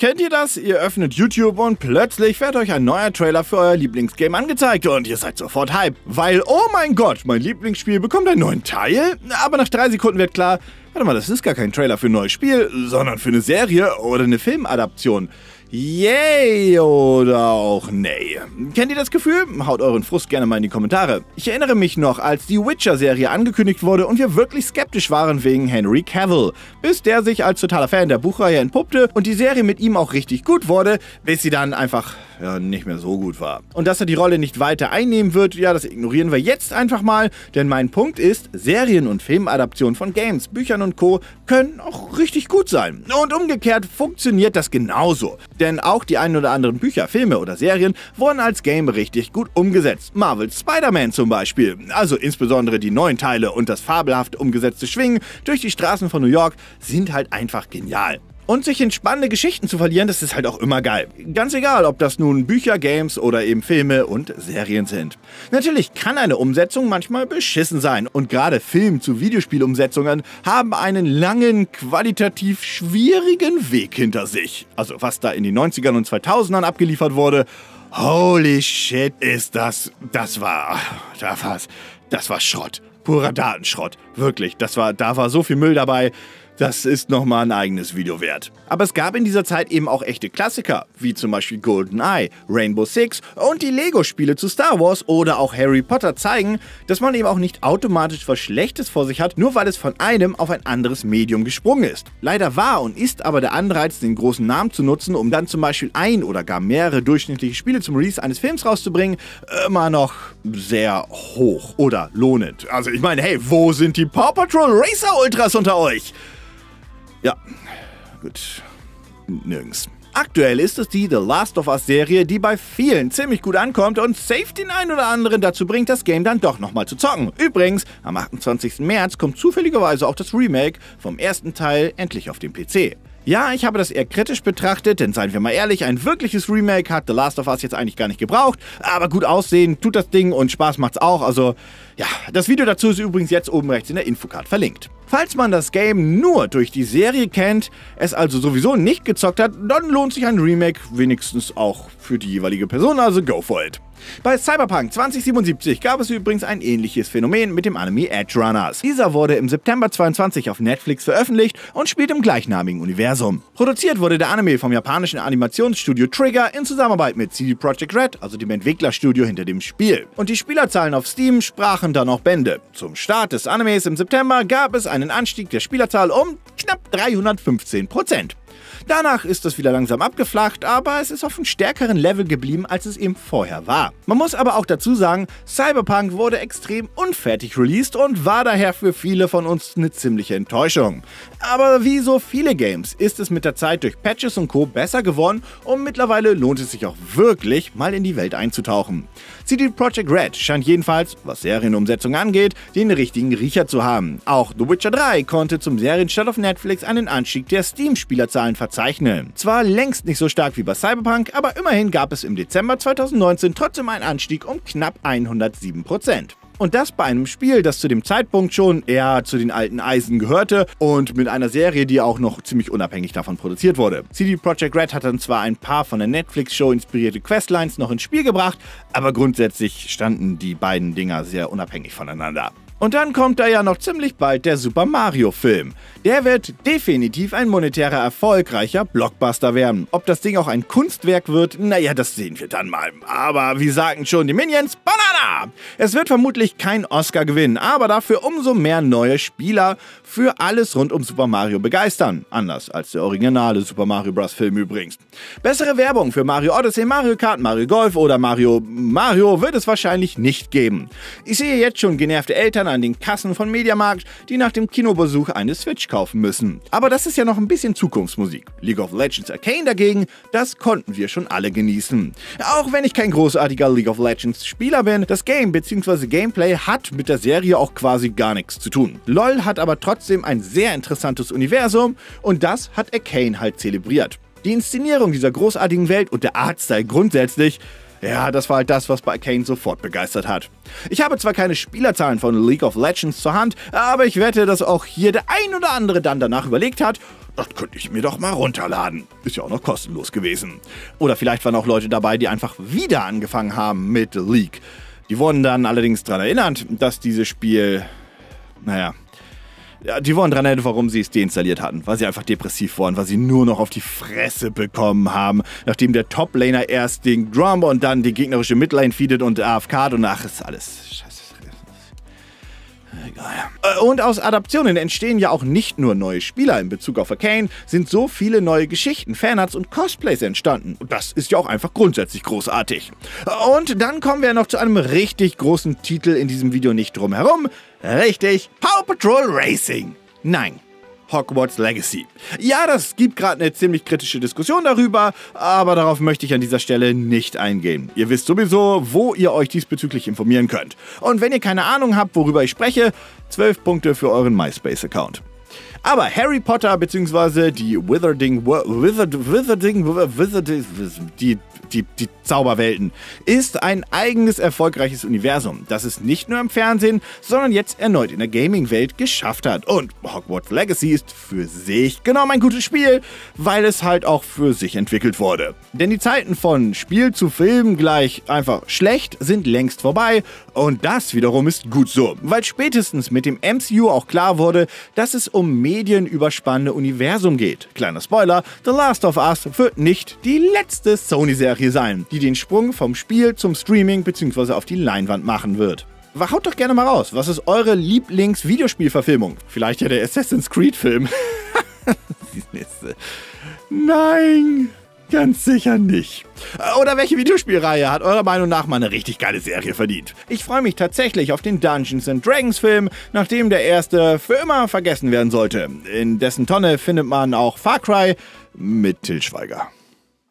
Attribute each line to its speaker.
Speaker 1: Kennt ihr das? Ihr öffnet YouTube und plötzlich wird euch ein neuer Trailer für euer Lieblingsgame angezeigt und ihr seid sofort hype, weil, oh mein Gott, mein Lieblingsspiel bekommt einen neuen Teil? Aber nach 3 Sekunden wird klar, warte mal, das ist gar kein Trailer für ein neues Spiel, sondern für eine Serie oder eine Filmadaption. Yay oder auch nee. Kennt ihr das Gefühl? Haut euren Frust gerne mal in die Kommentare. Ich erinnere mich noch, als die Witcher-Serie angekündigt wurde und wir wirklich skeptisch waren wegen Henry Cavill, bis der sich als totaler Fan der Buchreihe entpuppte und die Serie mit ihm auch richtig gut wurde, bis sie dann einfach nicht mehr so gut war. Und dass er die Rolle nicht weiter einnehmen wird, ja, das ignorieren wir jetzt einfach mal, denn mein Punkt ist, Serien- und Filmadaptionen von Games, Büchern und Co. können auch richtig gut sein. Und umgekehrt funktioniert das genauso. Denn auch die ein oder anderen Bücher, Filme oder Serien wurden als Game richtig gut umgesetzt. Marvel's Spider-Man zum Beispiel. Also insbesondere die neuen Teile und das fabelhaft umgesetzte Schwingen durch die Straßen von New York sind halt einfach genial. Und sich in spannende Geschichten zu verlieren, das ist halt auch immer geil. Ganz egal, ob das nun Bücher, Games oder eben Filme und Serien sind. Natürlich kann eine Umsetzung manchmal beschissen sein und gerade Film- zu Videospielumsetzungen haben einen langen, qualitativ schwierigen Weg hinter sich. Also was da in den 90ern und 2000ern abgeliefert wurde, holy shit ist das war Schrott. Purer Datenschrott. Wirklich, da war so viel Müll dabei. Das ist nochmal ein eigenes Video wert. Aber es gab in dieser Zeit eben auch echte Klassiker, wie zum Beispiel GoldenEye, Rainbow Six und die Lego-Spiele zu Star Wars oder auch Harry Potter zeigen, dass man eben auch nicht automatisch was Schlechtes vor sich hat, nur weil es von einem auf ein anderes Medium gesprungen ist. Leider war und ist aber der Anreiz, den großen Namen zu nutzen, um dann zum Beispiel ein oder gar mehrere durchschnittliche Spiele zum Release eines Films rauszubringen, immer noch sehr hoch oder lohnend. Also ich meine, hey, wo sind die Paw Patrol Racer Ultras unter euch? Ja, gut, nirgends. Aktuell ist es die The Last of Us Serie, die bei vielen ziemlich gut ankommt und safe den einen oder anderen dazu bringt, das Game dann doch nochmal zu zocken. Übrigens, am 28. März kommt zufälligerweise auch das Remake vom ersten Teil endlich auf den PC. Ja, ich habe das eher kritisch betrachtet, denn seien wir mal ehrlich, ein wirkliches Remake hat The Last of Us jetzt eigentlich gar nicht gebraucht, aber gut aussehen tut das Ding und Spaß macht's auch, also ja, das Video dazu ist übrigens jetzt oben rechts in der Infocard verlinkt. Falls man das Game nur durch die Serie kennt, es also sowieso nicht gezockt hat, dann lohnt sich ein Remake wenigstens auch für die jeweilige Person, also go for it. Bei Cyberpunk 2077 gab es übrigens ein ähnliches Phänomen mit dem Anime Edge Runners. Dieser wurde im September 2022 auf Netflix veröffentlicht und spielt im gleichnamigen Universum. Produziert wurde der Anime vom japanischen Animationsstudio Trigger in Zusammenarbeit mit CD Projekt Red, also dem Entwicklerstudio hinter dem Spiel. Und die Spielerzahlen auf Steam sprachen dann auch Bände. Zum Start des Animes im September gab es einen Anstieg der Spielerzahl um knapp 315%. Danach ist es wieder langsam abgeflacht, aber es ist auf einem stärkeren Level geblieben, als es eben vorher war. Man muss aber auch dazu sagen, Cyberpunk wurde extrem unfertig released und war daher für viele von uns eine ziemliche Enttäuschung. Aber wie so viele Games ist es mit der Zeit durch Patches und Co. besser geworden und mittlerweile lohnt es sich auch wirklich, mal in die Welt einzutauchen. CD Projekt Red scheint jedenfalls, was Serienumsetzung angeht, den richtigen Riecher zu haben. Auch The Witcher 3 konnte zum Serienstart auf Netflix einen Anstieg der Steam-Spielerzahlen verzeichnen. Zwar längst nicht so stark wie bei Cyberpunk, aber immerhin gab es im Dezember 2019 trotzdem einen Anstieg um knapp 107%. Und das bei einem Spiel, das zu dem Zeitpunkt schon eher zu den alten Eisen gehörte und mit einer Serie, die auch noch ziemlich unabhängig davon produziert wurde. CD Projekt Red hat dann zwar ein paar von der Netflix-Show inspirierte Questlines noch ins Spiel gebracht, aber grundsätzlich standen die beiden Dinger sehr unabhängig voneinander. Und dann kommt da ja noch ziemlich bald der Super Mario-Film. Der wird definitiv ein monetärer erfolgreicher Blockbuster werden. Ob das Ding auch ein Kunstwerk wird, naja, das sehen wir dann mal. Aber wie sagten schon die Minions, Banana! Es wird vermutlich kein Oscar gewinnen, aber dafür umso mehr neue Spieler für alles rund um Super Mario begeistern. Anders als der originale Super Mario Bros. Film übrigens. Bessere Werbung für Mario Odyssey, Mario Kart, Mario Golf oder Mario wird es wahrscheinlich nicht geben. Ich sehe jetzt schon genervte Eltern an den Kassen von Mediamarkt, die nach dem Kinobesuch eine Switch kaufen müssen. Aber das ist ja noch ein bisschen Zukunftsmusik. League of Legends Arcane dagegen, das konnten wir schon alle genießen. Auch wenn ich kein großartiger League of Legends Spieler bin, das Game bzw. Gameplay hat mit der Serie auch quasi gar nichts zu tun. LoL hat aber trotzdem ein sehr interessantes Universum und das hat Arcane halt zelebriert. Die Inszenierung dieser großartigen Welt und der Artstyle grundsätzlich, ja, das war halt das, was bei Arcane sofort begeistert hat. Ich habe zwar keine Spielerzahlen von League of Legends zur Hand, aber ich wette, dass auch hier der ein oder andere dann danach überlegt hat, das könnte ich mir doch mal runterladen. Ist ja auch noch kostenlos gewesen. Oder vielleicht waren auch Leute dabei, die einfach wieder angefangen haben mit The League. Die wurden dann allerdings daran erinnert, dass dieses Spiel, die wurden daran erinnert, warum sie es deinstalliert hatten. Weil sie einfach depressiv waren, weil sie nur noch auf die Fresse bekommen haben. Nachdem der Top-Laner erst den Drum und dann die gegnerische Midlane feedet und AFK't und ach, ist alles scheiße. Egal. Und aus Adaptionen entstehen ja auch nicht nur neue Spieler. In Bezug auf Arcane sind so viele neue Geschichten, Fanarts und Cosplays entstanden. Und das ist ja auch einfach grundsätzlich großartig. Und dann kommen wir noch zu einem richtig großen Titel in diesem Video nicht drum herum. Richtig, Paw Patrol Racing. Nein, Hogwarts Legacy. Ja, das gibt gerade eine ziemlich kritische Diskussion darüber, aber darauf möchte ich an dieser Stelle nicht eingehen. Ihr wisst sowieso, wo ihr euch diesbezüglich informieren könnt. Und wenn ihr keine Ahnung habt, worüber ich spreche, 12 Punkte für euren MySpace-Account. Aber Harry Potter bzw. die Zauberwelten ist ein eigenes erfolgreiches Universum, das es nicht nur im Fernsehen, sondern jetzt erneut in der Gaming-Welt geschafft hat. Und Hogwarts Legacy ist für sich genommen ein gutes Spiel, weil es halt auch für sich entwickelt wurde. Denn die Zeiten von Spiel zu Film gleich einfach schlecht sind längst vorbei und das wiederum ist gut so, weil spätestens mit dem MCU auch klar wurde, dass es um medienüberspannende Universum geht. Kleiner Spoiler, The Last of Us wird nicht die letzte Sony-Serie sein, die den Sprung vom Spiel zum Streaming bzw. auf die Leinwand machen wird. Haut doch gerne mal raus, was ist eure Lieblings-Videospielverfilmung? Vielleicht ja der Assassin's Creed-Film. Nein, ganz sicher nicht. Oder welche Videospielreihe hat eurer Meinung nach mal eine richtig geile Serie verdient? Ich freue mich tatsächlich auf den Dungeons & Dragons Film, nachdem der erste für immer vergessen werden sollte. In dessen Tonne findet man auch Far Cry mit Til Schweiger.